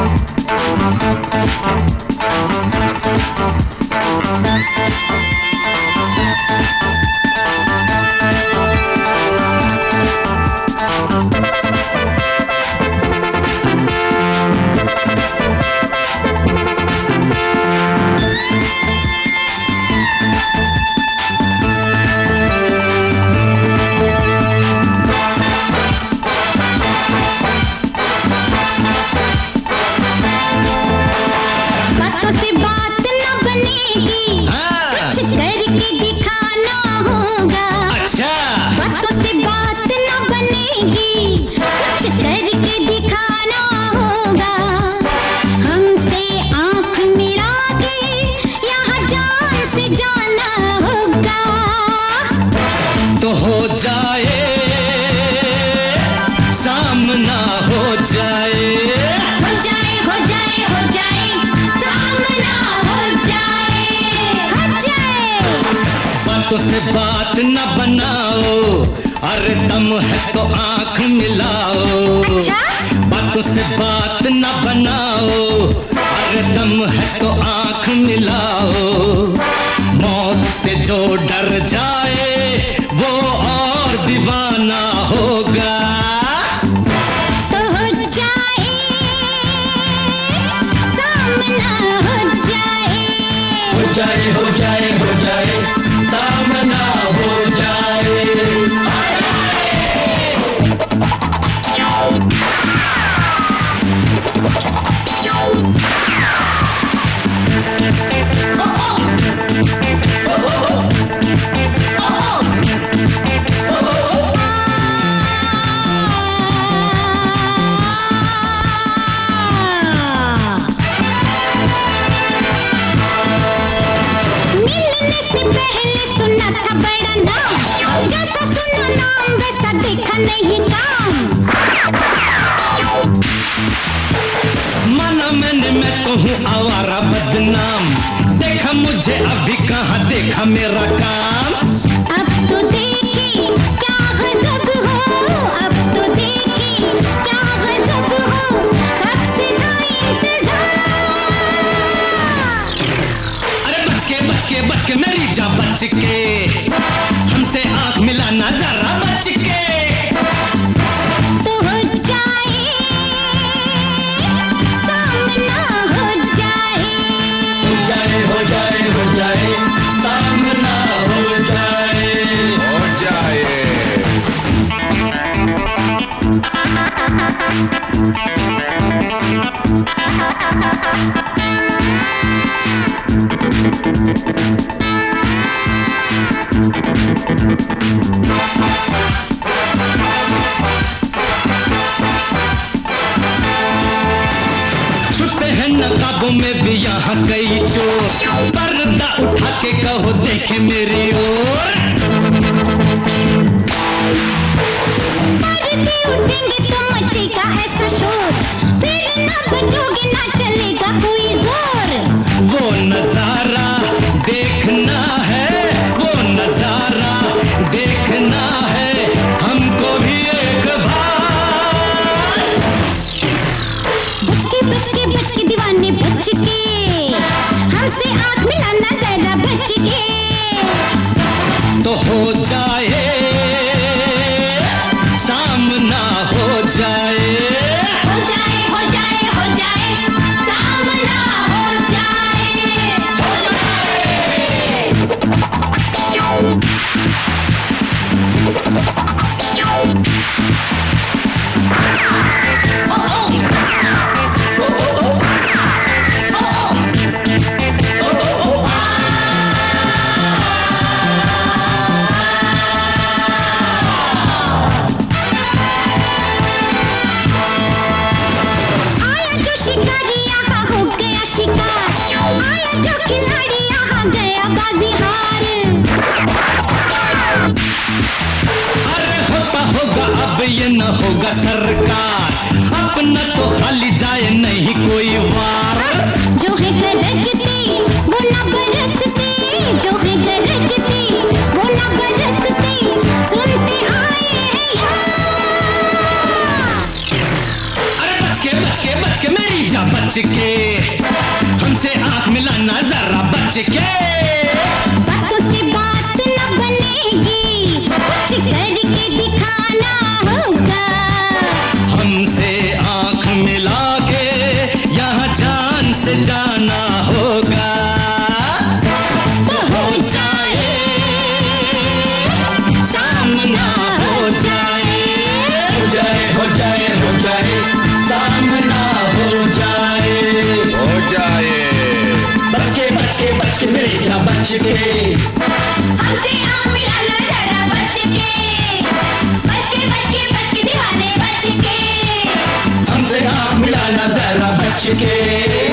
से बात न बनाओ, अरे दम है तो आंख मिलाओ। अच्छा? बातों से बात न बनाओ, अरे दम है तो आंख मिलाओ। मौत से जो डर जाए वो और दीवाना होगा। तो हो जाए सामना, हो जाए, हो जाए, हो जाए, हो जाए, सामना हो जाए। जैसा सुना नाम वैसा देखा नहीं काम। माना मैंने, मैं तो हूँ आवारा बदनाम। देखा मुझे अभी कहाँ देखा मेरा काम। अब तो देखी क्या गजब हो, अब तो देखी क्या गजब हो, कब से था इंतजार। अरे बच के बच के बच के मेरी जा बच के, हमसे आंख मिलाना जरा बच के। तो हो जाए सामना, हो जाए, हो जाए, हो जाए, हो जाए, सामना हो जाए, हो जाए। छुपे हैं नकाबों में भी यहाँ कई चोर, पर्दा उठा के कहो देखे मेरी ओर। पर्दे उठेंगे तो मचेगा ऐसा शोर, फिर ना बचोगे ना चलेगा कोई जोर। वो नजारा देखना है, वो नजारा देखना है हमको भी एक बार। बच के दीवाने बच के, हमसे आंख मिलाना जरा बच के। तो हो जाए सामना, हो जाए, हो जाए, हो जाए, हो जाए, सामना हो जाए, हो जो खिलाड़ी यहाँ गया बाजी हार। अरे होता होगा अब ये न होगा सरकार, अपना तो खाली जाए नहीं कोई वार। जो है गरजती वो न बरसती, जो है गरजती वो न बरसती, सुनते आए हैं यार। अरे बच के मेरी जा बच बच के, हमसे आंख मिलाना जरा बच के। बातों से बात न बनेगी, कुछ करके दिखाना होगा। हमसे आंख मिला के यहाँ जान से जाना होगा। तो हो जाए सामना, हो जाए, हो जाए, हो जाए, हो जाए, सामना हो जाए, हो जाए। बच के, बच के, बच के मेरे जा बच के। हमसे आंख मिलाना जरा बच के, बच के, बच के, बच के दीवाने बच के। हमसे आंख मिलाना जरा बच के।